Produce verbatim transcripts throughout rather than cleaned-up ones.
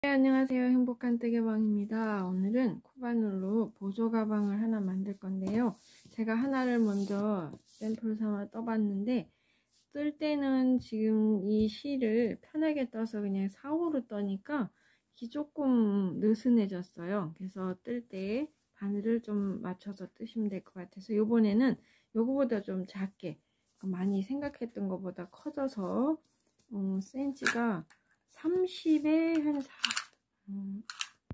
네, 안녕하세요. 행복한 뜨개방입니다. 오늘은 코바늘로 보조 가방을 하나 만들 건데요. 제가 하나를 먼저 샘플 삼아 떠봤는데, 뜰 때는 지금 이 실을 편하게 떠서 그냥 사호로 떠니까 이 조금 느슨해졌어요. 그래서 뜰 때 바늘을 좀 맞춰서 뜨시면 될 것 같아서 요번에는 요거보다 좀 작게, 많이 생각했던 것보다 커져서 어, 센치가 삼십에 한 사, 음,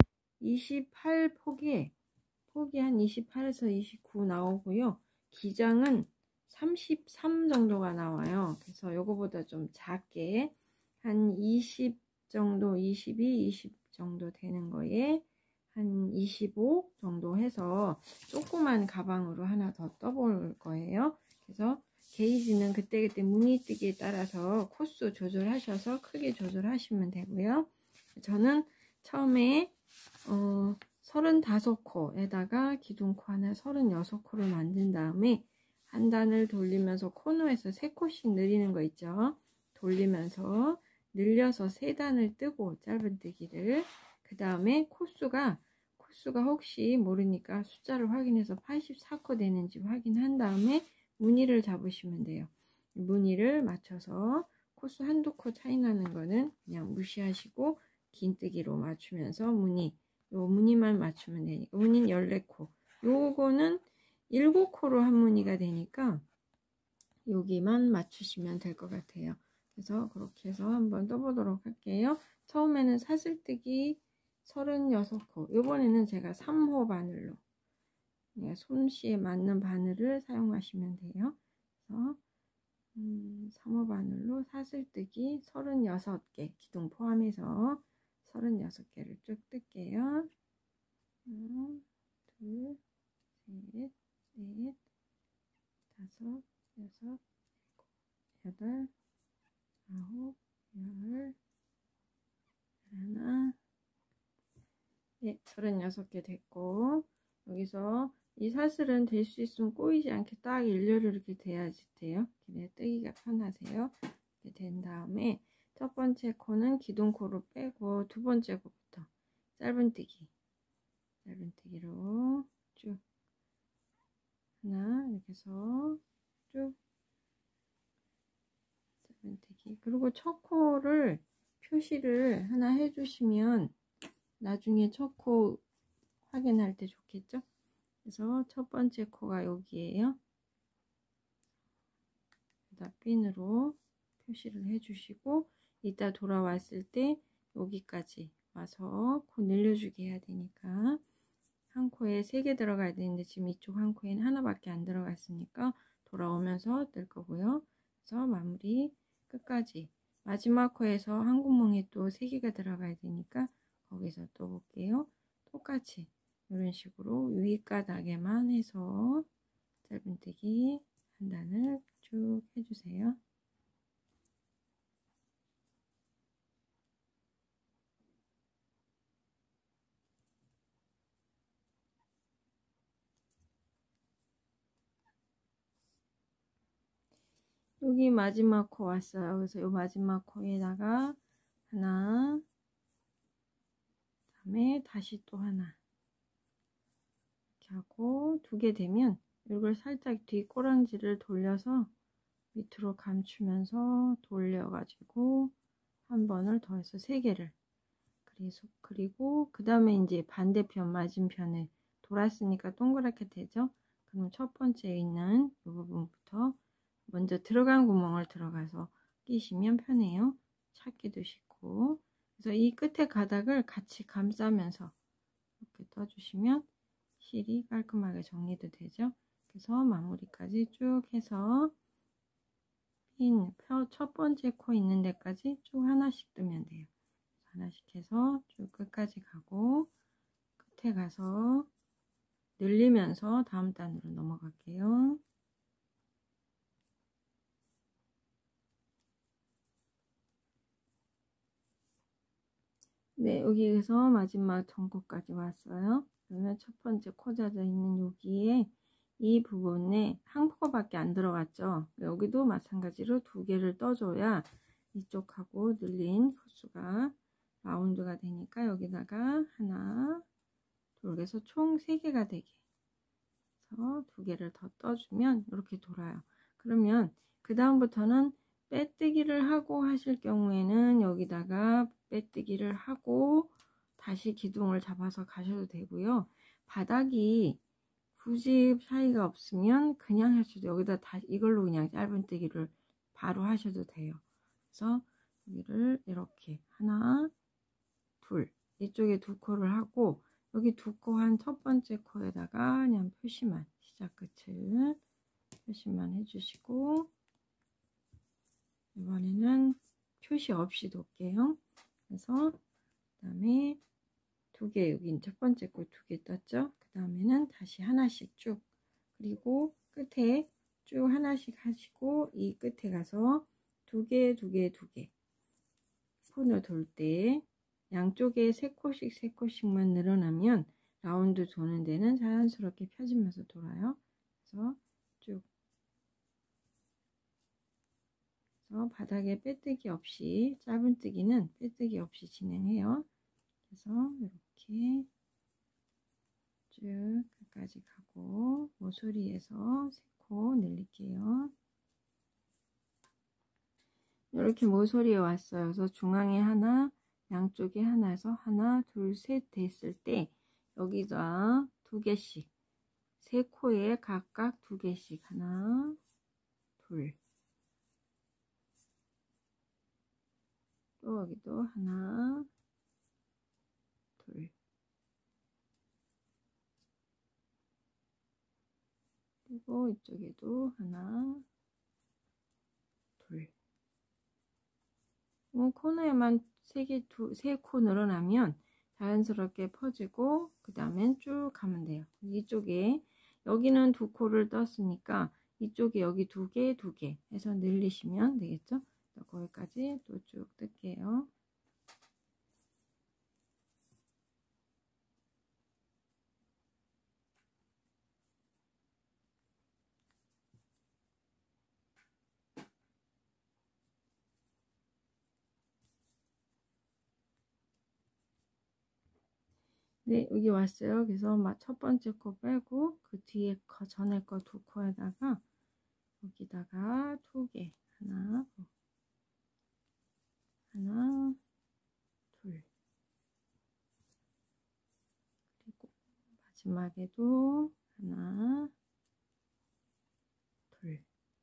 이십팔 폭에 폭이 한 이십팔에서 이십구 나오고요. 기장은 삼십삼 정도가 나와요. 그래서 요거보다 좀 작게 한 이십 정도, 이십이, 이십 정도 되는 거에 한 이십오 정도 해서 조그만 가방으로 하나 더 떠볼 거예요. 그래서 게이지는 그때그때 무늬뜨기에 따라서 코수 조절하셔서 크게 조절하시면 되고요. 저는 처음에 어, 서른다섯 코에다가 기둥코 하나 서른여섯 코를 만든 다음에 한 단을 돌리면서 코너에서 세 코씩 늘리는 거 있죠. 돌리면서 늘려서 세 단을 뜨고 짧은뜨기를 그 다음에 코수가 코수가 혹시 모르니까 숫자를 확인해서 팔십사 코 되는지 확인한 다음에 무늬를 잡으시면 돼요. 무늬를 맞춰서 코수 한두 코 차이 나는 거는 그냥 무시하시고 긴뜨기로 맞추면서 무늬 요 무늬만 맞추면 되니까 무늬는 열네 코 요거는 일곱 코로 한 무늬가 되니까 여기만 맞추시면 될 것 같아요. 그래서 그렇게 해서 한번 떠보도록 할게요. 처음에는 사슬뜨기 서른여섯 코 요번에는 제가 삼 호 바늘로 솜씨에 맞는 바늘을 사용하시면 돼요. 그래서 음, 삼 호 바늘로 사슬뜨기 서른여섯 개 기둥 포함해서 서른여섯 개를 쭉 뜰게요. 하나, 둘, 셋, 넷, 다섯, 여섯, 일곱, 여덟, 아홉, 열, 하나, 네, 서른여섯 개 됐고, 여기서 이 사슬은 될 수 있으면 꼬이지 않게 딱 일렬로 이렇게 돼야지 돼요. 그래야 뜨기가 편하세요. 이렇게 된 다음에 첫 번째 코는 기둥코로 빼고 두 번째 코부터 짧은뜨기, 짧은뜨기로 쭉 하나 이렇게 해서 쭉 짧은뜨기. 그리고 첫 코를 표시를 하나 해주시면 나중에 첫 코 확인할 때 좋겠죠? 그래서 첫 번째 코가 여기에요. 여기다 핀으로 표시를 해주시고 이따 돌아왔을 때 여기까지 와서 코 늘려주게 해야 되니까 한 코에 세 개 들어가야 되는데 지금 이쪽 한 코에는 하나밖에 안 들어갔으니까 돌아오면서 뜰 거고요. 그래서 마무리 끝까지 마지막 코에서 한 구멍에 또 세 개가 들어가야 되니까 거기서 또 볼게요. 똑같이 이런 식으로 윗가닥에만 해서 짧은뜨기 한 단을 쭉 해주세요. 여기 마지막 코 왔어요. 그래서 이 마지막 코에다가 하나, 다음에 다시 또 하나 이렇게 하고 두 개 되면 이걸 살짝 뒤 꼬랑지를 돌려서 밑으로 감추면서 돌려가지고 한 번을 더 해서 세 개를 그리고, 그리고 그 다음에 이제 반대편 맞은편을 돌았으니까 동그랗게 되죠. 그럼 첫 번째에 있는 이 부분부터 먼저 들어간 구멍을 들어가서 끼시면 편해요. 찾기도 쉽고. 그래서 이 끝에 가닥을 같이 감싸면서 이렇게 떠주시면 실이 깔끔하게 정리도 되죠. 그래서 마무리까지 쭉 해서 핀 첫 번째 코 있는 데까지 쭉 하나씩 뜨면 돼요. 하나씩 해서 쭉 끝까지 가고 끝에 가서 늘리면서 다음 단으로 넘어갈게요. 네, 여기에서 마지막 전코까지 왔어요. 그러면 첫 번째 코 젖어 있는 여기에 이 부분에 한 코밖에 안 들어갔죠. 여기도 마찬가지로 두 개를 떠줘야 이쪽하고 늘린 코수가 라운드가 되니까 여기다가 하나, 둘, 그래서 총 세 개가 되게. 그래서 두 개를 더 떠주면 이렇게 돌아요. 그러면 그 다음부터는 빼뜨기를 하고 하실 경우에는 여기다가 빼뜨기를 하고 다시 기둥을 잡아서 가셔도 되고요. 바닥이 굳이 사이가 없으면 그냥 하셔도, 여기다 다 이걸로 그냥 짧은뜨기를 바로 하셔도 돼요. 그래서 여기를 이렇게 하나, 둘, 이쪽에 두 코를 하고 여기 두 코 한 첫 번째 코에다가 그냥 표시만, 시작 끝을 표시만 해주시고, 이번에는 표시 없이 놓을게요. 그래서 그 다음에 두 개, 여기 첫 번째 코 두 개 떴죠. 그 다음에는 다시 하나씩 쭉, 그리고 끝에 쭉 하나씩 하시고 이 끝에 가서 두 개, 두 개, 두 개 코너 돌 때 양쪽에 세 코씩 세 코씩만 늘어나면 라운드 도는 데는 자연스럽게 펴지면서 돌아요. 그래서 쭉, 그래서 바닥에 빼뜨기 없이, 짧은뜨기는 빼뜨기 없이 진행해요. 그래서 이렇게 쭉 끝까지 가고 모서리에서 세 코 늘릴게요. 이렇게 모서리에 왔어요. 그래서 중앙에 하나, 양쪽에 하나에서 하나, 둘, 셋 됐을 때 여기다 두 개씩, 세 코에 각각 두 개씩, 하나, 둘, 또 여기도 하나, 둘, 그리고 이쪽에도 하나, 둘. 코너에만 세 개, 두, 세 코 늘어나면 자연스럽게 퍼지고 그 다음엔 쭉 가면 돼요. 이쪽에 여기는 두 코를 떴으니까 이쪽에 여기 두 개, 두 개 해서 늘리시면 되겠죠. 거기까지 또 쭉 뜰게요. 네, 여기 왔어요. 그래서 첫 번째 코 빼고 그 뒤에 거, 전에 거 두 코에다가 여기다가 두 개, 하나, 하나, 둘, 그리고 마지막에도 하나, 둘.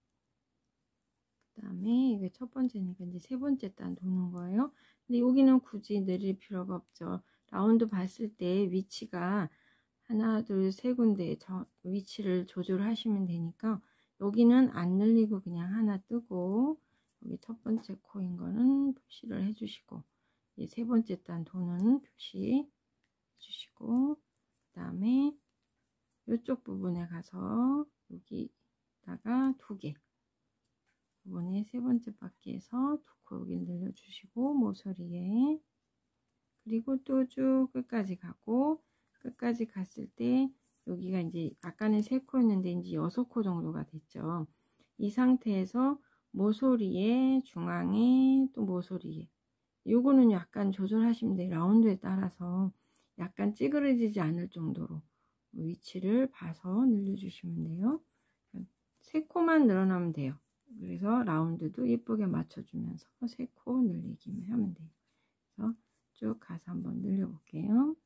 그 다음에 이게 첫 번째니까 이제 세 번째 단 도는 거예요. 근데 여기는 굳이 내릴 필요가 없죠. 라운드 봤을 때 위치가 하나, 둘, 세 군데 저 위치를 조절하시면 되니까 여기는 안 늘리고 그냥 하나 뜨고 여기 첫 번째 코인 거는 표시를 해주시고 이 세 번째 단 도는 표시 해주시고 그 다음에 이쪽 부분에 가서 여기다가 두 개, 이번에 세 번째 바퀴에서 두 코 여기 늘려주시고 모서리에, 그리고 또 쭉 끝까지 가고 끝까지 갔을 때 여기가 이제 아까는 세 코였는데 이제 여섯 코 정도가 됐죠. 이 상태에서 모서리에, 중앙에, 또 모서리에, 요거는 약간 조절하시면 돼요. 라운드에 따라서 약간 찌그러지지 않을 정도로 위치를 봐서 늘려주시면 돼요. 세 코만 늘어나면 돼요. 그래서 라운드도 예쁘게 맞춰주면서 세 코 늘리기만 하면 돼요. 그래서 쭉 가서 한번 늘려볼게요.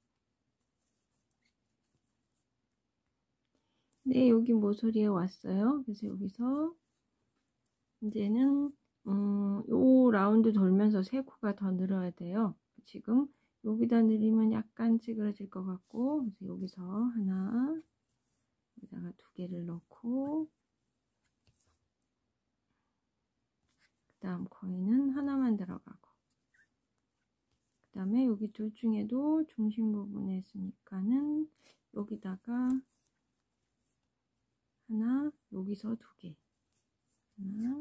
네, 여기 모서리에 왔어요. 그래서 여기서 이제는 음, 요 라운드 돌면서 세 코가 더 늘어야 돼요. 지금 여기다 늘리면 약간 찌그러질 것 같고, 그래서 여기서 하나, 여기다가 두 개를 넣고, 그 다음 코에는 하나만 들어가고, 그 다음에 여기 둘 중에도 중심 부분에 있으니까는 여기다가 하나, 여기서 두 개, 하나,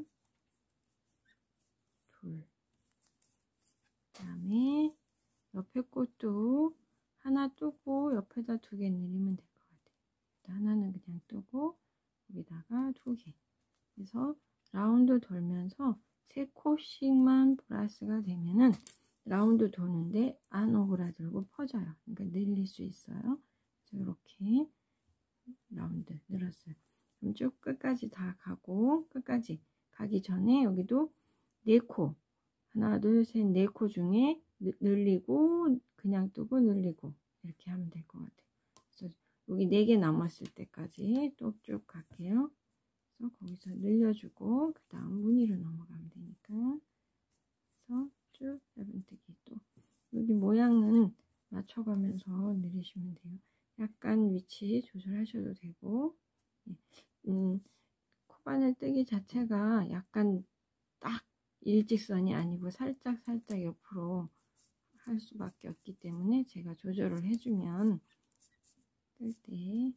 둘, 그 다음에 옆에 꽃도 하나 뜨고 옆에다 두 개 내리면 될 것 같아요. 하나는 그냥 뜨고 여기다가 두 개. 그래서 라운드 돌면서 세 코씩만 플러스가 되면은 라운드 도는데 안 오그라들고 퍼져요. 그러니까 늘릴 수 있어요. 이렇게 라운드 늘었어요. 그럼 쭉 끝까지 다 가고, 끝까지 가기 전에 여기도 네 코, 하나 둘 셋 네 코 중에 늘리고 그냥 뜨고 늘리고 이렇게 하면 될 것 같아요. 그래서 여기 네 개 남았을 때까지 또 쭉 갈게요. 그래서 거기서 늘려주고 그 다음 무늬로 넘어가면 되니까, 그래서 쭉 짧은뜨기 또 여기 모양은 맞춰가면서 늘리시면 돼요. 약간 위치 조절하셔도 되고, 음, 코바늘 뜨기 자체가 약간 딱 일직선이 아니고 살짝 살짝 옆으로 할 수밖에 없기 때문에 제가 조절을 해주면 뜰 때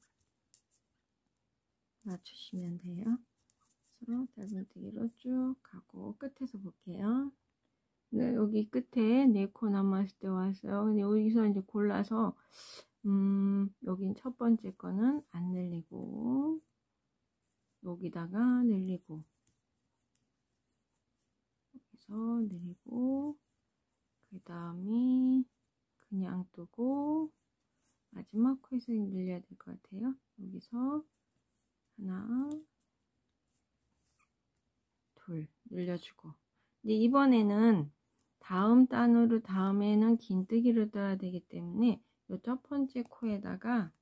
맞추시면 돼요. 그래서 짧은뜨기로 쭉 가고 끝에서 볼게요. 네, 여기 끝에 네 코 남았을 때 왔어요. 근데 여기서 이제 골라서 음, 여긴 첫 번째 거는 안 늘리고 여기다가 늘리고 여기서 늘리고 그 다음에 그냥 뜨고 마지막 코에서 늘려야 될 것 같아요. 여기서 하나 둘 늘려주고, 근데 이번에는 다음 단으로 다음에는 긴뜨기를 떠야 되기 때문에 이 첫 번째 코에다가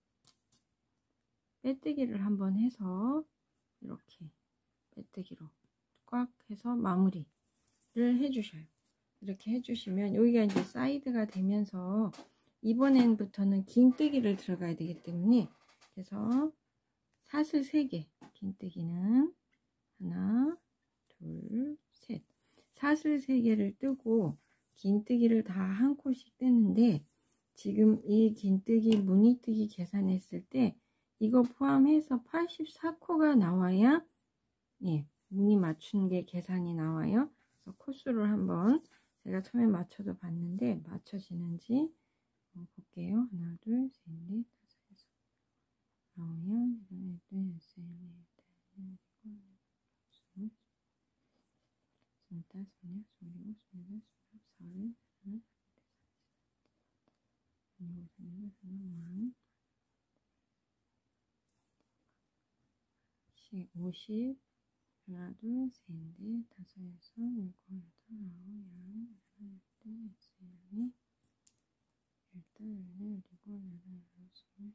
빼뜨기를 한번 해서 이렇게 빼뜨기로 꽉 해서 마무리를 해주셔요. 이렇게 해주시면 여기가 이제 사이드가 되면서 이번엔부터는 긴뜨기를 들어가야 되기 때문에, 그래서 사슬 세 개, 긴뜨기는 하나 둘 셋, 사슬 세 개를 뜨고 긴뜨기를 다 한 코씩 뜨는데, 지금 이 긴뜨기 무늬뜨기 계산했을 때 이거 포함해서 팔십사 코가 나와야 예, 무늬 맞춘 게 계산이 나와요. 그래서 코수를 한번 제가 처음에 맞춰서 봤는데 맞춰지는지 볼게요. 하나 둘 셋 넷 다섯 여섯 아홉 열 열둘 셋 넷 다섯 여섯 일곱 스물다섯 스물여섯 스물일곱 스물여덟 스물아홉 서른 스물일곱 스물여덟 스물아홉 오십 하나 둘 셋 넷 다섯 여섯 일곱 여덟 아홉 열 열하나 열둘 열셋 넷 열다 열넷 열일곱 열여덟 스물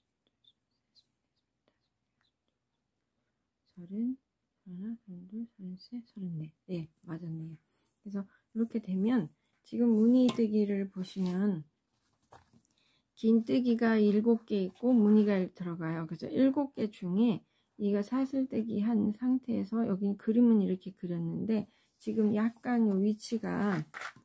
서른 서른하나 서른둘 서른셋 서른넷, 네 맞았네요. 그래서 이렇게 되면 지금 무늬뜨기를 보시면 긴뜨기가 일곱 개 있고 무늬가 들어가요. 그래서 일곱 개 중에 이거 사슬뜨기 한 상태에서 여기 그림은 이렇게 그렸는데 지금 약간 요 위치가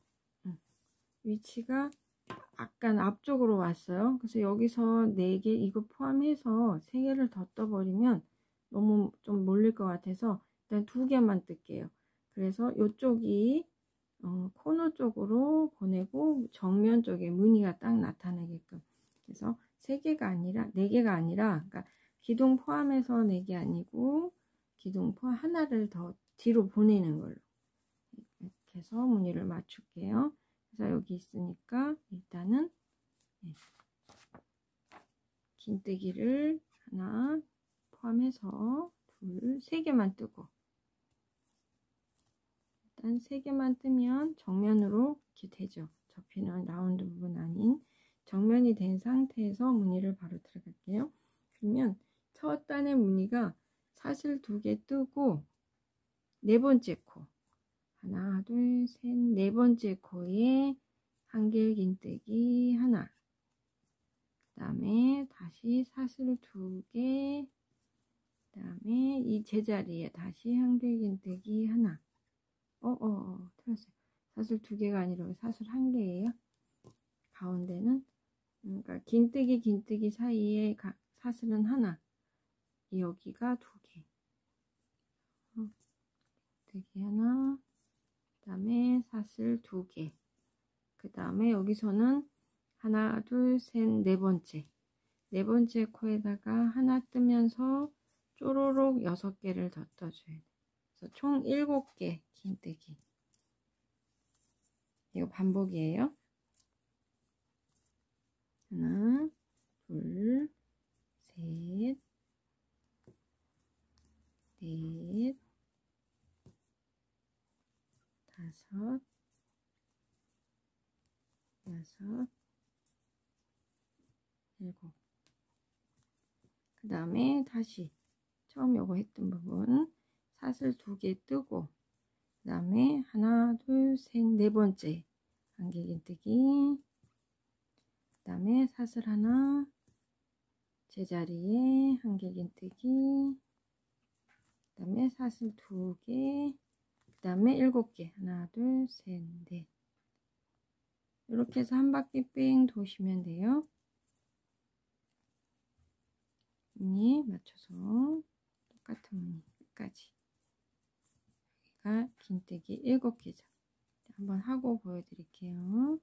위치가 약간 앞쪽으로 왔어요. 그래서 여기서 네 개 이거 포함해서 세 개를 더 떠버리면 너무 좀 몰릴 것 같아서 일단 두 개만 뜰게요. 그래서 이쪽이 어, 코너 쪽으로 보내고 정면 쪽에 무늬가 딱 나타나게끔, 그래서 세 개가 아니라 네 개가 아니라, 그러니까 기둥 포함해서 네 개 아니고 기둥 포함 하나를 더 뒤로 보내는 걸로 이렇게 해서 무늬를 맞출게요. 그래서 여기 있으니까 일단은 네. 긴뜨기를 하나 포함해서 둘, 세 개만 뜨고, 일단 세 개만 뜨면 정면으로 이렇게 되죠. 접히는 라운드 부분 아닌 정면이 된 상태에서 무늬를 바로 들어갈게요. 그러면 첫 단의 무늬가 사슬 두 개 뜨고 네 번째 코 하나 둘 셋 네 번째 코에 한길 긴뜨기 하나, 그 다음에 다시 사슬 두 개, 그 다음에 이 제자리에 다시 한길 긴뜨기 하나. 어어어 어, 틀렸어요. 사슬 두 개가 아니라 사슬 한 개예요. 가운데는 그러니까 긴뜨기 긴뜨기 사이에 가, 사슬은 하나, 여기가 두 개. 어, 긴뜨기 하나, 그 다음에 사슬 두 개, 그 다음에 여기서는 하나 둘 셋 네 번째 네 번째 코에다가 하나 뜨면서 쪼로록 여섯 개를 더 떠줘야 돼. 그래서 총 일곱 개 긴뜨기, 이거 반복이에요. 하나, 둘, 셋, 넷, 다섯, 여섯, 일곱. 그 다음에 다시 처음 요거 했던 부분 사슬 두 개 뜨고, 그 다음에 하나, 둘, 셋, 네 번째 안길긴뜨기, 그 다음에 사슬 하나 제자리에 안길긴뜨기, 그 다음에 사슬 두 개, 그 다음에 일곱 개, 하나, 둘, 셋, 넷. 이렇게 해서 한 바퀴 뺑 도시면 돼요. 무늬 맞춰서 똑같은 무늬 끝까지. 여기가 긴뜨기 일곱 개죠. 한번 하고 보여드릴게요.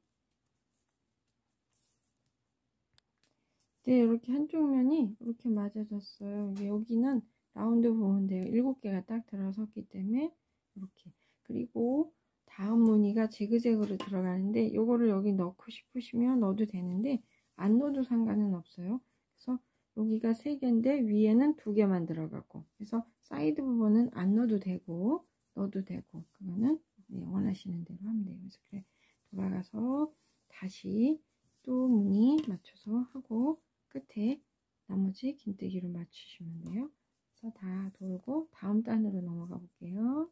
네, 이렇게 한쪽 면이 이렇게 맞아졌어요. 여기는 라운드 보면 돼요. 일곱 개가 딱 들어섰기 때문에 이렇게. 그리고 다음 무늬가 지그재그로 들어가는데 요거를 여기 넣고 싶으시면 넣어도 되는데 안 넣어도 상관은 없어요. 그래서 여기가 세 개인데 위에는 두 개만 들어가고, 그래서 사이드 부분은 안 넣어도 되고 넣어도 되고, 그거는 원하시는 대로 하면 돼요. 그래서 그래 돌아가서 다시 또 무늬 맞춰서 하고 끝에 나머지 긴뜨기로 맞추시면 돼요. 그래서 다 돌고 다음 단으로 넘어가 볼게요.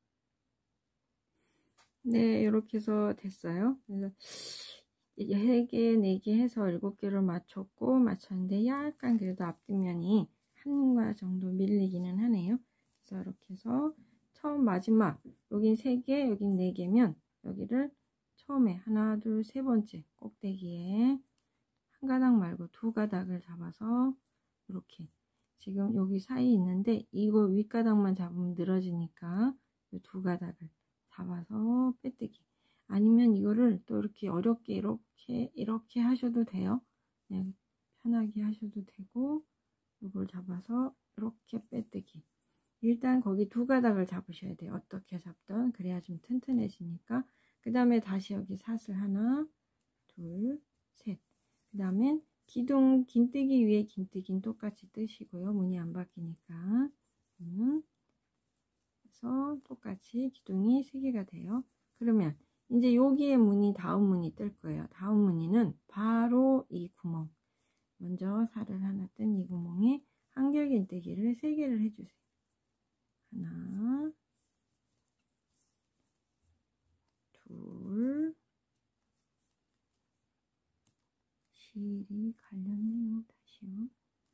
네, 이렇게 해서 됐어요. 그래서 세 개, 네 개 해서 일곱 개를 맞췄고 맞췄는데 약간 그래도 앞뒷면이 한과 정도 밀리기는 하네요. 그래서 이렇게 해서 처음 마지막 여긴 세 개, 여긴 네 개면 여기를 처음에 하나, 둘, 세 번째 꼭대기에 한 가닥 말고 두 가닥을 잡아서 이렇게 지금 여기 사이 있는데 이거 윗가닥만 잡으면 늘어지니까 이 두 가닥을 잡아서 빼뜨기. 아니면 이거를 또 이렇게 어렵게 이렇게 이렇게 하셔도 돼요. 그냥 편하게 하셔도 되고, 이걸 잡아서 이렇게 빼뜨기. 일단 거기 두 가닥을 잡으셔야 돼요. 어떻게 잡든 그래야 좀 튼튼해지니까. 그 다음에 다시 여기 사슬 하나, 둘, 셋. 그 다음엔 기둥 긴뜨기 위에 긴뜨기는 똑같이 뜨시고요. 무늬 안 바뀌니까. 음. 그래서 똑같이 기둥이 세 개가 돼요. 그러면 이제 여기에 무늬 다음 무늬 뜰 거예요. 다음 무늬는 바로 이 구멍, 먼저 살을 하나 뜬 이 구멍에 한결긴뜨기를 세 개를 해주세요. 하나, 둘, 실이 갈렸네요. 다시요.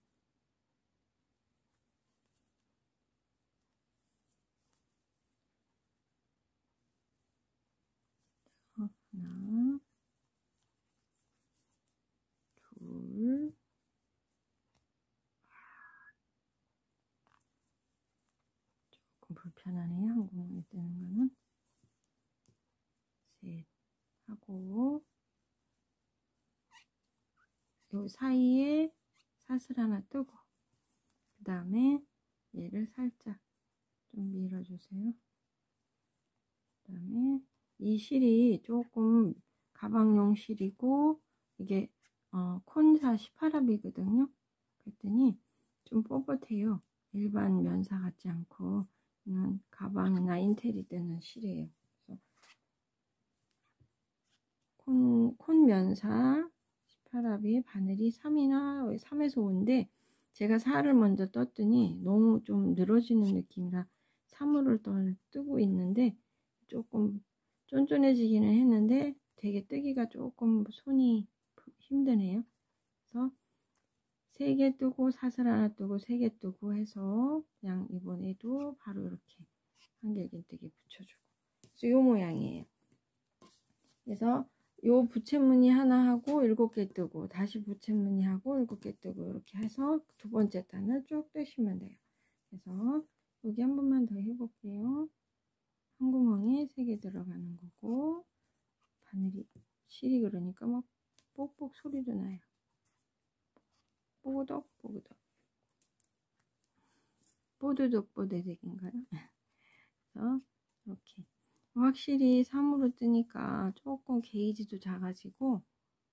하나, 둘, 조금 불편하네요. 한 구멍에 뜨는 거는. 셋 하고, 요 사이에 사슬 하나 뜨고, 그 다음에 얘를 살짝 좀 밀어주세요. 그 다음에 이 실이 조금 가방용 실이고, 이게 어, 콘사 십팔합이거든요. 그랬더니 좀 뻣뻣해요. 일반 면사 같지 않고, 이건 가방이나 인테리 때는 실이에요. 그래서 콘, 콘 면사 십팔합이 바늘이 삼이나 삼에서 오인데 제가 사를 먼저 떴더니 너무 좀 늘어지는 느낌이라 삼호를 뜨고 있는데 조금 쫀쫀해지기는 했는데 되게 뜨기가 조금 손이 힘드네요. 그래서 세 개 뜨고 사슬 하나 뜨고 세 개 뜨고 해서 그냥 이번에도 바로 이렇게 한길긴뜨기 붙여주고, 그래서 이 모양이에요. 그래서 요 부채무늬 하나 하고 일곱 개 뜨고 다시 부채무늬 하고 일곱 개 뜨고 이렇게 해서 두 번째 단을 쭉 뜨시면 돼요. 그래서 여기 한 번만 더 해볼게요. 한 구멍에 세 개 들어가는 거고, 바늘이 실이 그러니까 막 뽁뽁 소리도 나요. 뽀그덕 뽀그덕 뽀드득 뽀드득인가요? 그래서 이렇게 확실히 삼으로 뜨니까 조금 게이지도 작아지고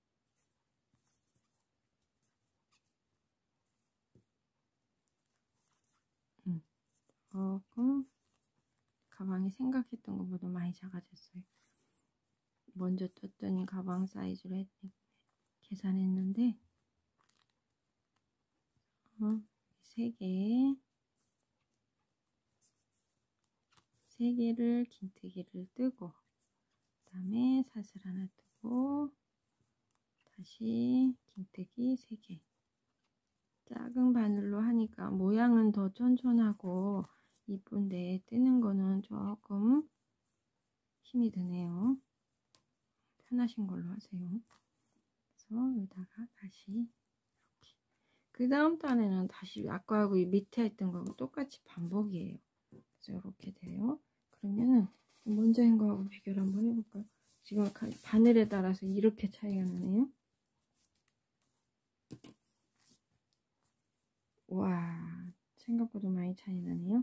음, 조금 가방이 생각했던 것보다 많이 작아졌어요. 먼저 떴더니 가방 사이즈로 했, 계산했는데 어, 세 개, 세 개를 긴뜨기를 뜨고 그 다음에 사슬 하나 뜨고 다시 긴뜨기 세 개. 작은 바늘로 하니까 모양은 더 쫀쫀하고 이쁜데 뜨는 거는 조금 힘이 드네요. 편하신 걸로 하세요. 그래서 여기다가 다시 이렇게. 그 다음 단에는 다시 아까하고 이 밑에 했던 거하고 똑같이 반복이에요. 그래서 이렇게 돼요. 그러면은 먼저 한 거하고 비교를 한번 해볼까요? 지금 바늘에 따라서 이렇게 차이가 나네요. 와, 생각보다 많이 차이 나네요.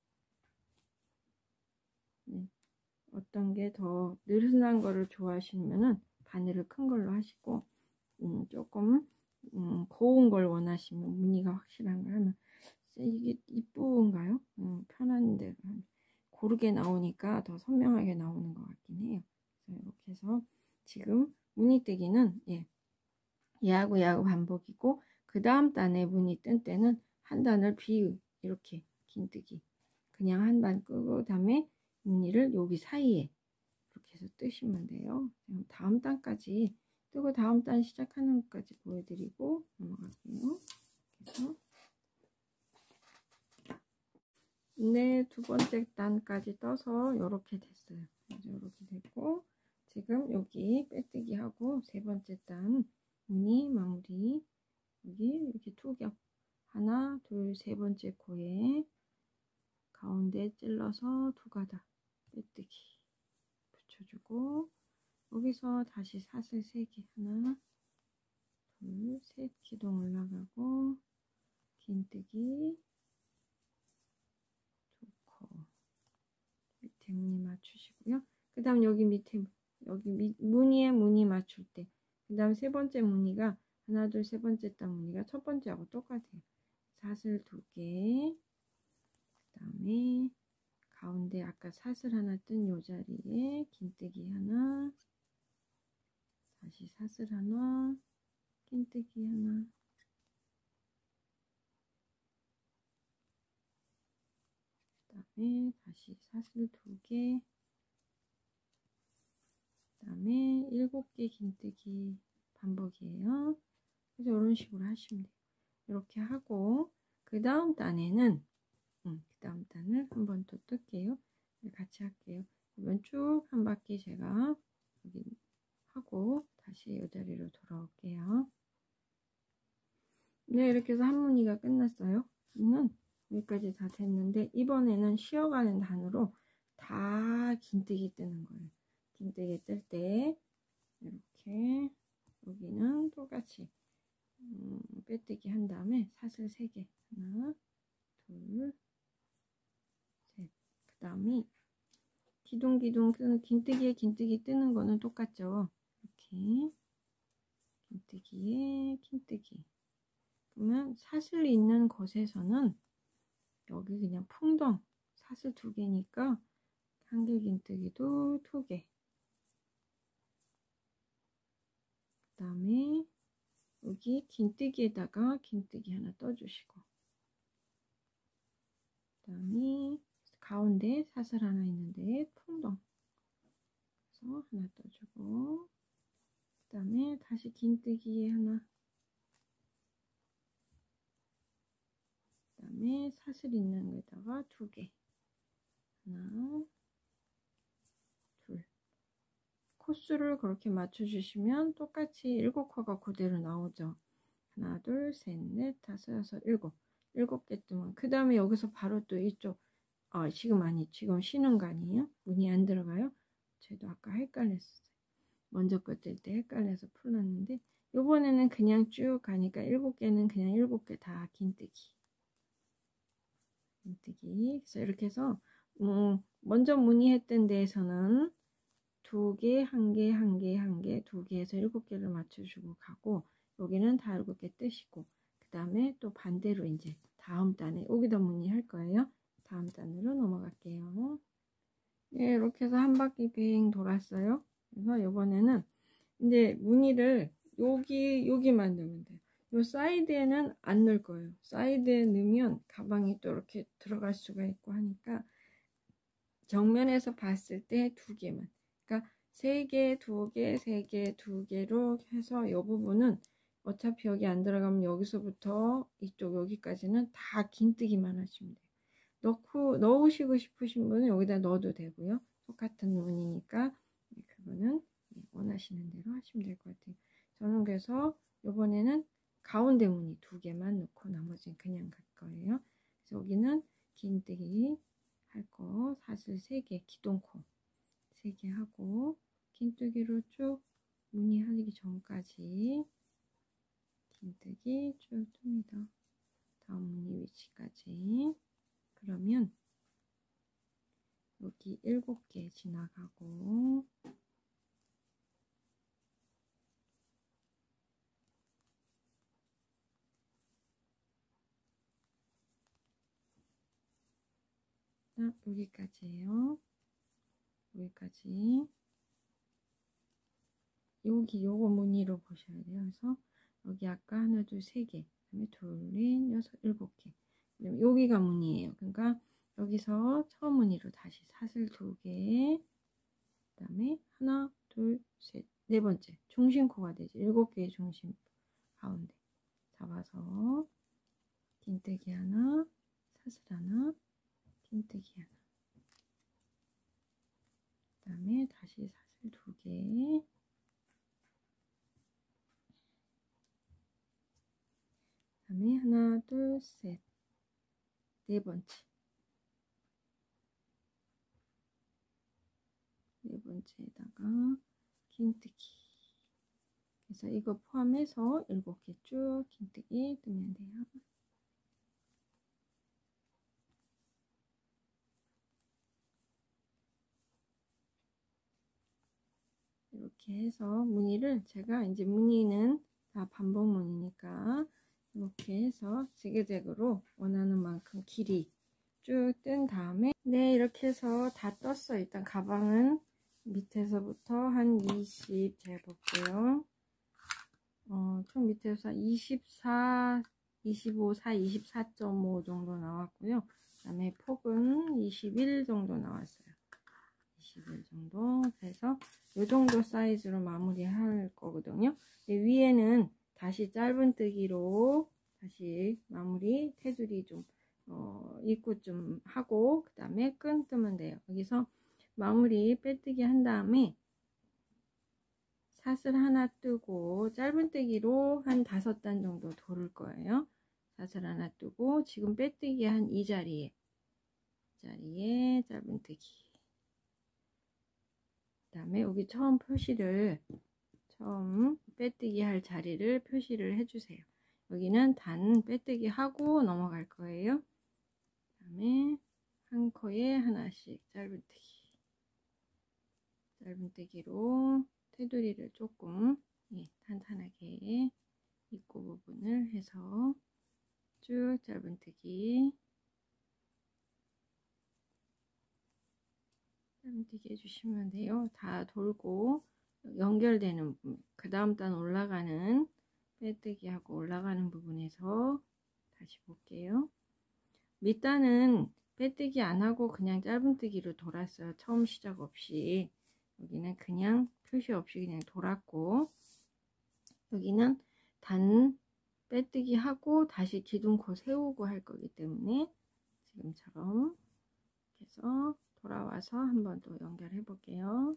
네. 어떤 게 더 느슨한 거를 좋아하시면은 바늘을 큰 걸로 하시고 음, 조금 음, 고운 걸 원하시면 무늬가 확실한 걸 하면 이게 이쁜가요? 음, 편한데 고르게 나오니까 더 선명하게 나오는 것 같긴 해요. 그래서 이렇게 해서 지금 무늬뜨기는 예, 얘하고 얘하고 반복이고 그 다음 단에 무늬 뜬 때는 한 단을 비 이렇게 긴뜨기 그냥 한 단 끄고 다음에 무늬를 여기 사이에 이렇게 해서 뜨시면 돼요. 다음 단까지 뜨고 다음 단 시작하는 것까지 보여드리고 넘어갈게요. 그래서 네, 두 번째 단까지 떠서 이렇게 됐어요. 이렇게 됐고 지금 여기 빼뜨기 하고 세 번째 단 무늬 마무리 여기 이렇게 두 겹 하나 둘 세 번째 코에 가운데 찔러서 두 가닥 빼뜨기 붙여주고 여기서 다시 사슬 세 개 하나 둘 셋 기둥 올라가고 긴뜨기 두 코 밑에 무늬 맞추시고요. 그 다음 여기 밑에 여기 밑, 무늬에 무늬 맞출 때 그 다음 세 번째 무늬가 하나 둘 세 번째 단 무늬가 첫 번째하고 똑같아요. 사슬 두 개 그 다음에 가운데 아까 사슬 하나 뜬 요 자리에 긴뜨기 하나 다시 사슬 하나 긴뜨기 하나 그 다음에 다시 사슬 두 개 그 다음에 일곱 개 긴뜨기 반복이에요. 그래서 이런 식으로 하시면 돼요. 이렇게 하고 그 다음 단에는 음, 그 다음 단을 한 번 더 뜰게요. 같이 할게요. 그러면 쭉 한 바퀴 제가 여기 하고 다시 이 자리로 돌아올게요. 네, 이렇게 해서 한 무늬가 끝났어요. 이는 여기까지 다 됐는데 이번에는 쉬어가는 단으로 다 긴뜨기 뜨는 거예요. 긴뜨기 뜰 때 이렇게 여기는 똑같이 음, 빼뜨기 한 다음에 사슬 세 개 하나 둘 셋 그 다음에 기둥기둥 뜨는 긴뜨기에 긴뜨기 뜨는 거는 똑같죠. 이렇게 긴뜨기에 긴뜨기 그러면 사슬 있는 곳에서는 여기 그냥 풍덩 사슬 두 개니까 한길 긴뜨기도 두 개 그 다음에 여기 긴뜨기에다가 긴뜨기 하나 떠주시고 그 다음에 가운데 사슬 하나 있는데 풍덩 그래서 하나 떠주고 그 다음에 다시 긴뜨기에 하나 그 다음에 사슬 있는 거에다가 두 개 하나 둘 코스를 그렇게 맞춰주시면 똑같이 일곱 코가 그대로 나오죠. 하나 둘 셋 넷 다섯 여섯 일곱 일곱 개 뜨면 그 다음에 여기서 바로 또 이쪽 아 지금 아니 지금 쉬는 거 아니에요? 문이 안 들어가요? 저도 아까 헷갈렸어요. 먼저 거 뜰 때 헷갈려서 풀었는데 요번에는 그냥 쭉 가니까 일곱 개는 그냥 일곱 개 다 긴뜨기 긴뜨기 그래서 이렇게 해서 음, 먼저 문의했던 데에서는 두 개, 한 개, 한 개, 한 개, 두 개에서 일곱 개를 맞춰주고 가고, 여기는 다 일곱 개 뜨시고, 그 다음에 또 반대로 이제 다음 단에 여기다 문의할 거예요. 다음 단으로 넘어갈게요. 네, 이렇게 해서 한 바퀴 뱅 돌았어요. 그래서 이번에는 이제 무늬를 여기 여기만 넣으면 돼요. 요 사이드에는 안 넣을 거예요. 사이드에 넣으면 가방이 또 이렇게 들어갈 수가 있고 하니까 정면에서 봤을 때 두 개만. 그러니까 세 개, 두 개, 세 개, 두 개로 해서 이 부분은 어차피 여기 안 들어가면 여기서부터 이쪽 여기까지는 다 긴뜨기만 하시면 돼요. 넣고 넣으시고 싶으신 분은 여기다 넣어도 되고요. 똑같은 무늬니까 그거는 원하시는 대로 하시면 될 것 같아요. 저는 그래서 이번에는 가운데 무늬 두 개만 넣고 나머지는 그냥 갈 거예요. 그래서 여기는 긴뜨기 할 거 사슬 세 개, 기동코 세 개 하고 긴뜨기로 쭉 무늬 하기 전까지 긴뜨기 쭉 뜹니다. 다음 무늬 위치까지. 그러면 여기 일곱 개 지나가고 여기까지예요. 여기까지. 여기 요거 무늬로 보셔야 돼요. 그래서 여기 아까 하나, 둘, 세 개, 그다음에 둘, 넷, 여섯, 일곱 개. 여기가 무늬예요. 그러니까 여기서 처음 무늬로 다시 사슬 두 개, 그다음에 하나, 둘, 셋, 네 번째 중심코가 되죠. 일곱 개의 중심 가운데 잡아서 긴뜨기 하나, 사슬 하나, 긴뜨기 하나. 그다음에 다시 사슬 두 개. 그다음에 하나, 둘, 셋, 네 번째. 네 번째에다가 긴뜨기. 그래서 이거 포함해서 일곱 개 쭉 긴뜨기 뜨면 돼요. 이렇게 해서 무늬를 제가 이제 무늬는 다 반복 무늬니까 이렇게 해서 지그재그로 원하는 만큼 길이 쭉 뜬 다음에 네 이렇게 해서 다 떴어요. 일단 가방은 밑에서부터 한 이십 재볼게요. 어, 총 밑에서 이십사, 이십오, 사, 이십사 점 오 정도 나왔고요. 그 다음에 폭은 이십일 정도 나왔어요. 이십일 정도. 그래서 이 정도 사이즈로 마무리 할 거거든요. 위에는 다시 짧은뜨기로 다시 마무리 테두리 좀 어, 입구 좀 하고 그 다음에 끈 뜨면 돼요. 여기서 마무리 빼뜨기 한 다음에 사슬 하나 뜨고 짧은뜨기로 한 다섯 단 정도 돌을 거예요. 사슬 하나 뜨고 지금 빼뜨기 한 이 자리에 이 자리에 짧은뜨기. 그 다음에 여기 처음 표시를 처음 빼뜨기 할 자리를 표시를 해주세요. 여기는 단 빼뜨기 하고 넘어갈 거예요. 그 다음에 한 코에 하나씩 짧은뜨기 짧은뜨기로 테두리를 조금 예, 탄탄하게 입구 부분을 해서 쭉 짧은뜨기 짧은뜨기 해주시면 돼요. 다 돌고 연결되는 부분, 그 다음 단 올라가는 빼뜨기하고 올라가는 부분에서 다시 볼게요. 밑단은 빼뜨기 안하고 그냥 짧은뜨기로 돌았어요. 처음 시작 없이. 여기는 그냥 표시 없이 그냥 돌았고 여기는 단 빼뜨기 하고 다시 기둥코 세우고 할 거기 때문에 지금처럼 이렇게 해서 돌아와서 한 번 더 연결해 볼게요.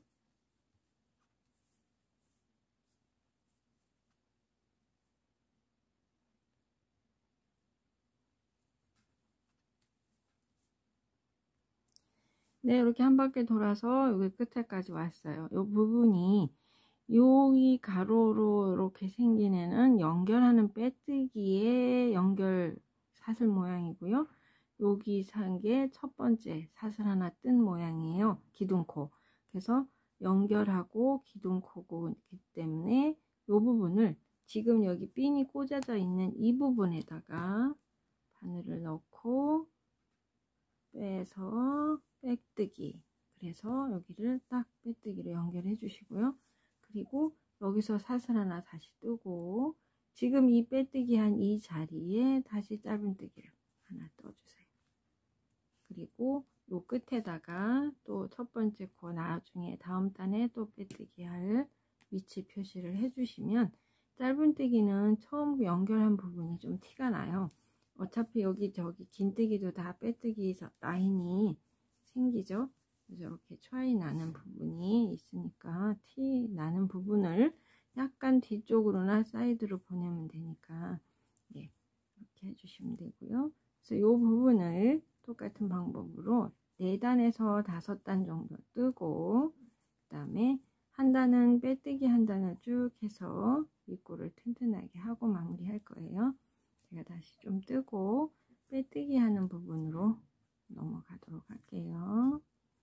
네, 이렇게 한 바퀴 돌아서 여기 끝에까지 왔어요. 이 부분이 여기 가로로 이렇게 생긴 애는 연결하는 빼뜨기의 연결 사슬 모양이고요. 여기 산 게 첫 번째 사슬 하나 뜬 모양이에요. 기둥코. 그래서 연결하고 기둥코고기 때문에 이 부분을 지금 여기 핀이 꽂아져 있는 이 부분에다가 바늘을 넣고 빼서 빼뜨기. 그래서 여기를 딱 빼뜨기로 연결해 주시고요. 그리고 여기서 사슬 하나 다시 뜨고 지금 이 빼뜨기 한 이 자리에 다시 짧은뜨기를 하나 떠주세요. 그리고 요 끝에다가 또 첫 번째 코 나중에 다음 단에 또 빼뜨기 할 위치 표시를 해주시면 짧은뜨기는 처음 연결한 부분이 좀 티가 나요. 어차피 여기 저기 긴뜨기도 다 빼뜨기 라인이 생기죠. 그래서 이렇게 차이 나는 부분이 있으니까 티 나는 부분을 약간 뒤쪽으로나 사이드로 보내면 되니까 예, 이렇게 해주시면 되고요. 그래서 이 부분을 똑같은 방법으로 네 단에서 다섯 단 정도 뜨고 그 다음에 한 단은 빼뜨기 한 단을 쭉 해서 윗골을 튼튼하게 하고 마무리할 거예요. 제가 다시 좀 뜨고 빼뜨기 하는 부분으로 넘어가도록 할게요.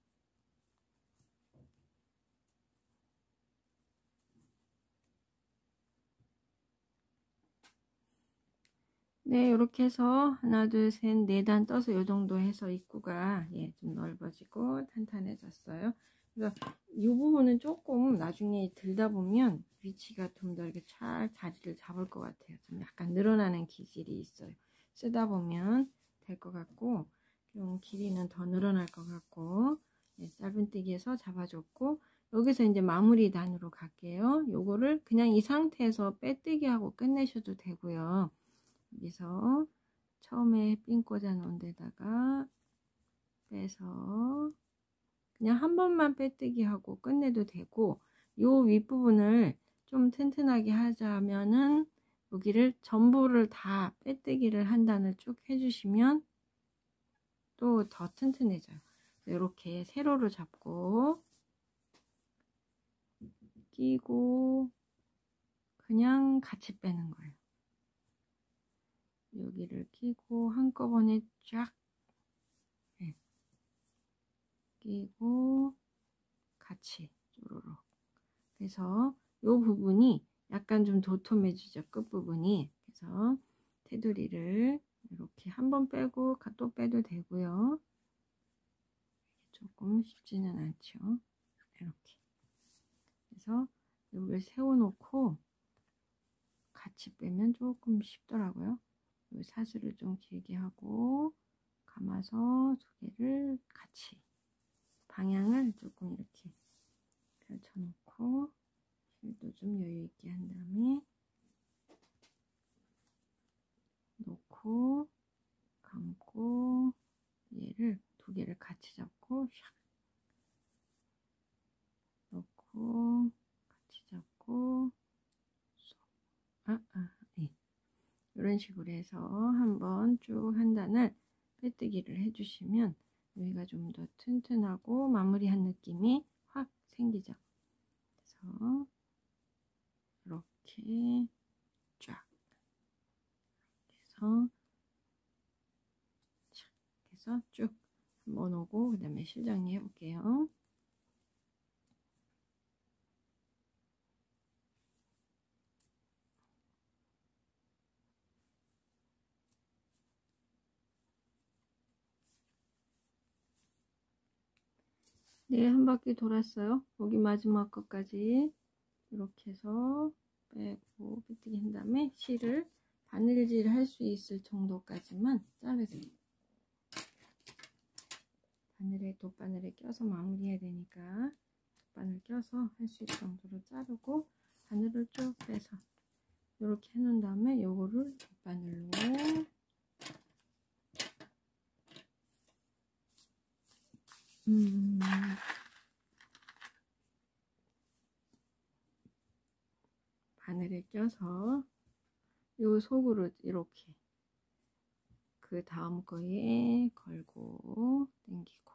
네, 이렇게 해서 하나, 둘, 셋, 네 단 떠서 이 정도 해서 입구가 예, 좀 넓어지고 탄탄해졌어요. 그래서 이 부분은 조금 나중에 들다 보면 위치가 좀 더 이렇게 잘 자리를 잡을 것 같아요. 좀 약간 늘어나는 기질이 있어요. 쓰다 보면 될 것 같고, 좀 길이는 더 늘어날 것 같고, 예, 짧은뜨기에서 잡아줬고, 여기서 이제 마무리 단으로 갈게요. 요거를 그냥 이 상태에서 빼뜨기 하고 끝내셔도 되고요. 여기서 처음에 핀 꽂아 놓은 데다가 빼서 그냥 한 번만 빼뜨기 하고 끝내도 되고, 요 윗부분을 좀 튼튼하게 하자면은 여기를 전부를 다 빼뜨기를 한 단을 쭉 해주시면 또 더 튼튼해져요. 이렇게 세로로 잡고 끼고 그냥 같이 빼는 거예요. 여기를 끼고 한꺼번에 쫙 네. 끼고 같이 쪼로록. 그래서 이 부분이 약간 좀 도톰해지죠. 끝부분이. 그래서 테두리를 이렇게 한번 빼고 또 빼도 되고요. 조금 쉽지는 않죠. 이렇게. 그래서 이걸 세워놓고 같이 빼면 조금 쉽더라고요. 이 사슬을 좀 길게 하고 감아서 두 개를 같이 방향을 조금 이렇게 펼쳐놓고 힐도 좀 여유있게 한 다음에 놓고 감고 얘를 두 개를 같이 잡고 샥 놓고 같이 잡고 아, 아, 네. 이런 식으로 해서 한번 쭉 한 단을 빼뜨기를 해주시면 여기가 좀 더 튼튼하고 마무리한 느낌이 확 생기죠. 그래서 이렇게 쫙 해서 해서 쭉 한번 오고 그 다음에 실정리 해볼게요. 네, 한 바퀴 돌았어요. 여기 마지막 것까지 이렇게 해서 빼고 빼뜨기 한 다음에 실을 바늘질 할 수 있을 정도까지만 자르세요. 바늘에 돗바늘에 껴서 마무리해야 되니까 돗바늘 껴서 할 수 있을 정도로 자르고 바늘을 쭉 빼서 이렇게 해놓은 다음에 요거를 돗바늘로 음 바늘에 껴서 요 속으로 이렇게 그 다음 거에 걸고 당기고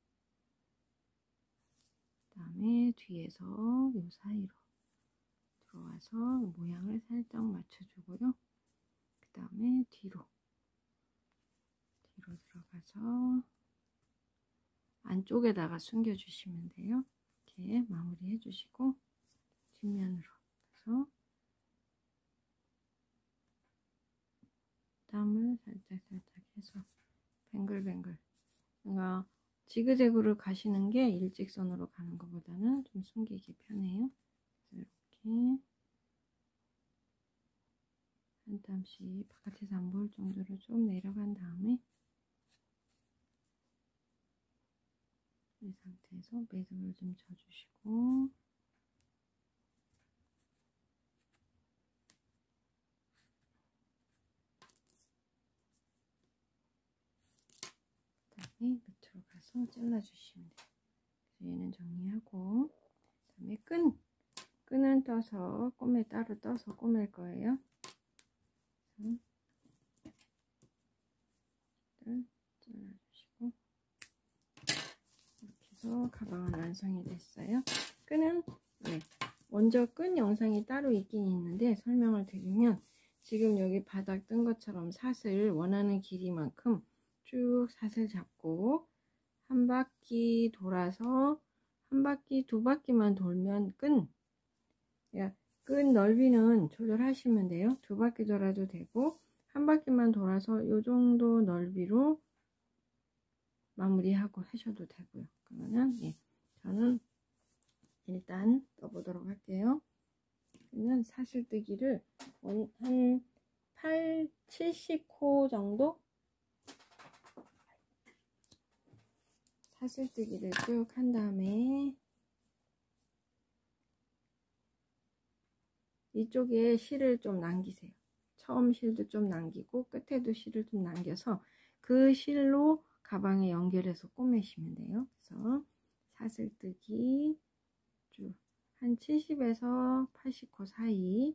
그 다음에 뒤에서 요 사이로 들어와서 모양을 살짝 맞춰주고요. 그 다음에 뒤로 뒤로 안쪽에다가 숨겨 주시면 돼요. 이렇게 마무리 해주시고 뒷면으로 해서 땀을 살짝 살짝 해서 뱅글뱅글, 그러니까 지그재그로 가시는 게 일직선으로 가는 것보다는 좀 숨기기 편해요. 그래서 이렇게 한 땀씩 바깥에서 안 보일 정도로 좀 내려간 다음에 이 상태에서 매듭을 좀 져주시고 그다음에 밑으로 가서 잘라주시면 돼요. 그래서 얘는 정리하고 그다음에 끈 끈은 떠서 꼬매 따로 떠서 꼬맬 거예요. 잘라주시고 이렇게 해서 가방은 완성이 됐어요. 끈은 네, 먼저 끈 영상이 따로 있긴 있는데 설명을 드리면 지금 여기 바닥 뜬 것처럼 삿을 원하는 길이만큼 쭉 삿을 잡고 한 바퀴 돌아서 한 바퀴 두 바퀴만 돌면 끈 끈 넓이는 조절하시면 돼요. 두 바퀴 돌아도 되고 한 바퀴만 돌아서 이 정도 넓이로 마무리하고 하셔도 되고요. 그러면 예, 저는 일단 떠보도록 할게요. 그러면 사슬뜨기를 한 팔, 칠십 호 정도 사슬뜨기를 쭉 한 다음에 이쪽에 실을 좀 남기세요. 처음 실도 좀 남기고 끝에도 실을 좀 남겨서 그 실로 가방에 연결해서 꼬매시면 돼요. 그래서 사슬뜨기 쭉 한 칠십에서 팔십 호 사이,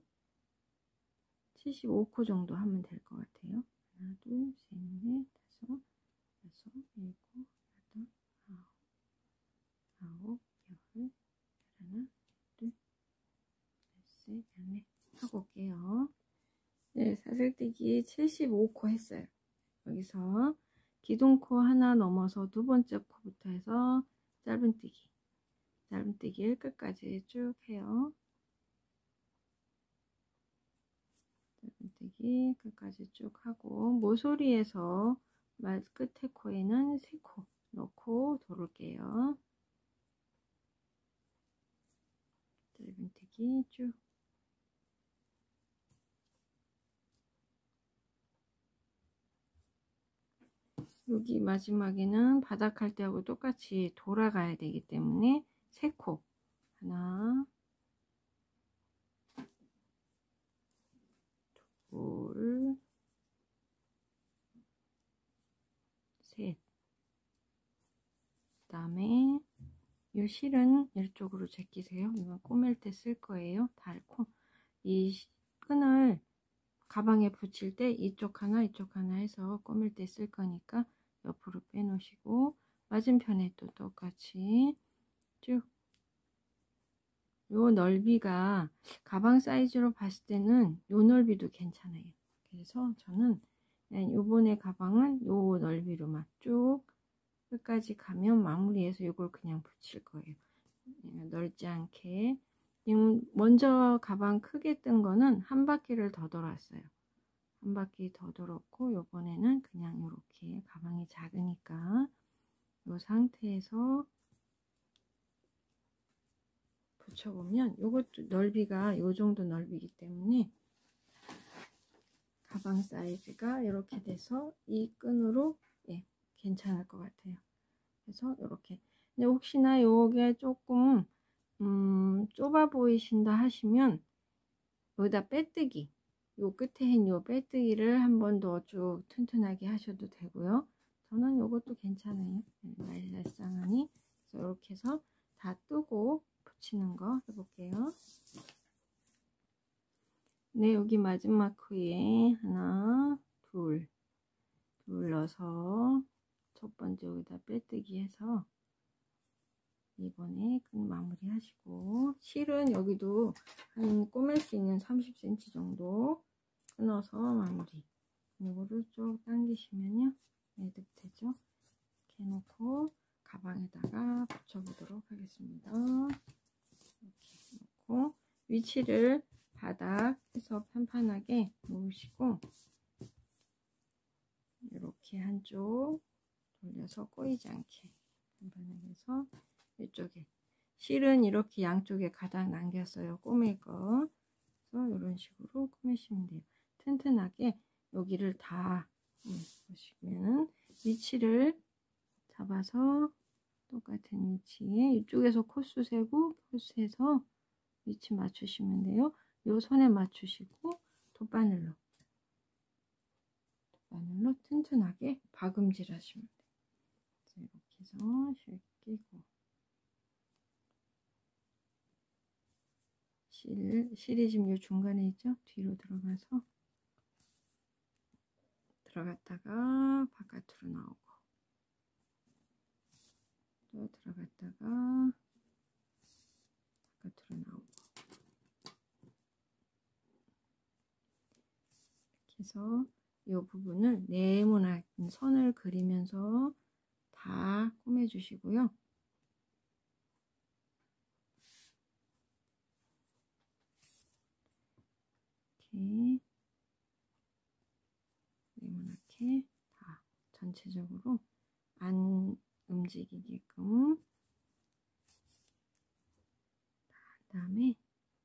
칠십오 호 정도 하면 될 것 같아요. 하나, 둘, 셋, 넷, 다섯, 여섯, 일곱, 여덟, 아홉, 아홉, 열, 하나, 둘, 셋, 넷 하고 올게요. 네, 사슬뜨기 칠십오 호 했어요. 여기서 기둥코 하나 넘어서 두 번째 코부터 해서 짧은뜨기, 짧은뜨기를 끝까지 쭉 해요. 짧은뜨기 끝까지 쭉 하고 모서리에서 말 끝에 코에는 세 코 넣고 돌을게요. 짧은뜨기 쭉. 여기 마지막에는 바닥할 때하고 똑같이 돌아가야 되기 때문에 세 코 하나, 둘, 셋. 그 다음에 이 실은 이쪽으로 제끼세요. 이건 꼬맬 때 쓸 거예요. 달고 이 끈을 가방에 붙일 때 이쪽 하나 이쪽 하나 해서 꼬맬 때 쓸 거니까 옆으로 빼놓으시고 맞은편에 또 똑같이 쭉. 요 넓이가 가방 사이즈로 봤을 때는 요 넓이도 괜찮아요. 그래서 저는 요번에 가방은 요 넓이로만 쭉 끝까지 가면 마무리해서 이걸 그냥 붙일 거예요. 넓지 않게. 먼저 가방 크게 뜬 거는 한 바퀴를 더 돌았어요. 한 바퀴 더 돌았고 요번에는 그냥 이렇게 가방이 작으니까 이 상태에서 붙여보면 요것도 넓이가 요 정도 넓이기 때문에 가방 사이즈가 이렇게 돼서 이 끈으로 예, 괜찮을 것 같아요. 그래서 이렇게. 근데 혹시나 요게 조금 음, 좁아 보이신다 하시면 여기다 빼뜨기, 요 끝에 있는 요 빼뜨기를 한 번 더 쭉 튼튼하게 하셔도 되고요. 저는 요것도 괜찮아요. 날라쌍하니. 그래서 이렇게 해서 다 뜨고 붙이는 거 해볼게요. 네, 여기 마지막 코에 하나, 둘, 둘 넣어서 첫 번째 여기다 빼뜨기 해서 이번에 끈 마무리 하시고 실은 여기도 한 꼬맬 수 있는 삼십 센티미터 정도 끊어서 마무리. 이거를 쭉 당기시면요 매듭 되죠. 이렇게 해놓고 가방에다가 붙여보도록 하겠습니다. 이렇게 놓고 위치를 바닥에서 편편하게 놓으시고 이렇게 한쪽 돌려서 꼬이지 않게 편편하게 해서 이쪽에 실은 이렇게 양쪽에 가닥 남겼어요. 꼬맬 거. 그래서 이런 식으로 꾸미시면 돼요. 튼튼하게 여기를 다 음, 보시면은 위치를 잡아서 똑같은 위치에 이쪽에서 코스 세고 코스해서 위치 맞추시면 돼요. 요 손에 맞추시고 돗바늘로 돗바늘로 튼튼하게 박음질 하시면 돼요. 이렇게 해서 실 끼고 실, 실이 지금 요 중간에 있죠? 뒤로 들어가서 들어갔다가 바깥으로 나오고 또 들어갔다가 바깥으로 나오고 이렇게 해서 이 부분을 네모난 선을 그리면서 다 꾸며 주시고요. 이렇게 네모나게 다 전체적으로 안 움직이게끔 한 다음에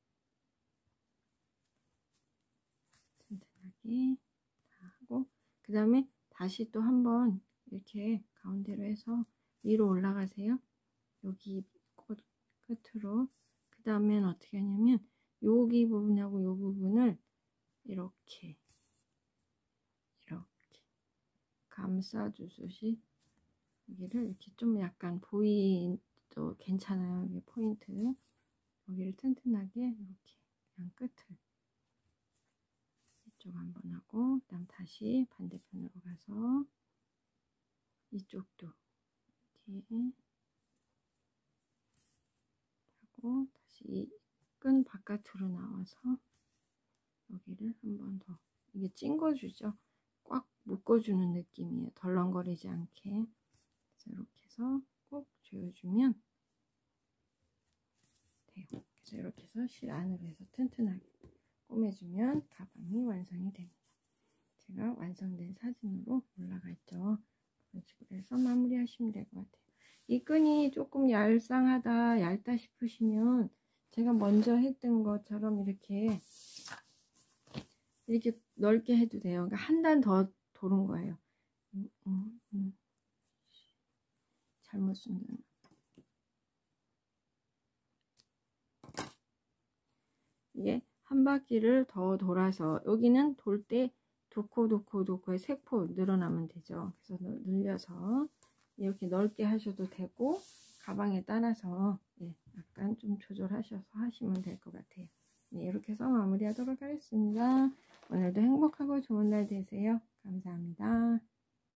튼튼하게 다 하고 그 다음에 다시 또 한번 이렇게 가운데로 해서 위로 올라가세요. 여기 끝으로. 그 다음엔 어떻게 하냐면 여기 부분하고 요 부분을 이렇게 이렇게 감싸주듯이 여기를 이렇게 좀 약간 보이도 괜찮아요. 이게 포인트. 여기를 튼튼하게 이렇게 그냥 끝을 이쪽 한번 하고 그다음 다시 반대편으로 가서 이쪽도 이렇게 하고 다시 이 끈 바깥으로 나와서 여기를 한 번 더 이게 찡궈주죠. 꽉 묶어주는 느낌이에요. 덜렁거리지 않게. 그래서 이렇게 해서 꼭 조여주면 돼요. 그래서 이렇게 해서 실 안으로 해서 튼튼하게 꼬매주면 가방이 완성이 됩니다. 제가 완성된 사진으로 올라가 있죠. 그런 식으로 해서 마무리하시면 될 것 같아요. 이 끈이 조금 얄쌍하다, 얇다 싶으시면 제가 먼저 했던 것처럼 이렇게 이렇게 넓게 해도 돼요. 그러니까 한 단 더 도는 거예요. 음, 음, 음. 잘못 쓴다. 이게 한 바퀴를 더 돌아서 여기는 돌 때 두 코, 두 코, 두 코에 세 코 늘어나면 되죠. 그래서 늘려서 이렇게 넓게 하셔도 되고 가방에 따라서 예, 약간 좀 조절하셔서 하시면 될 것 같아요. 네, 이렇게 해서 마무리하도록 하겠습니다. 오늘도 행복하고 좋은 날 되세요. 감사합니다.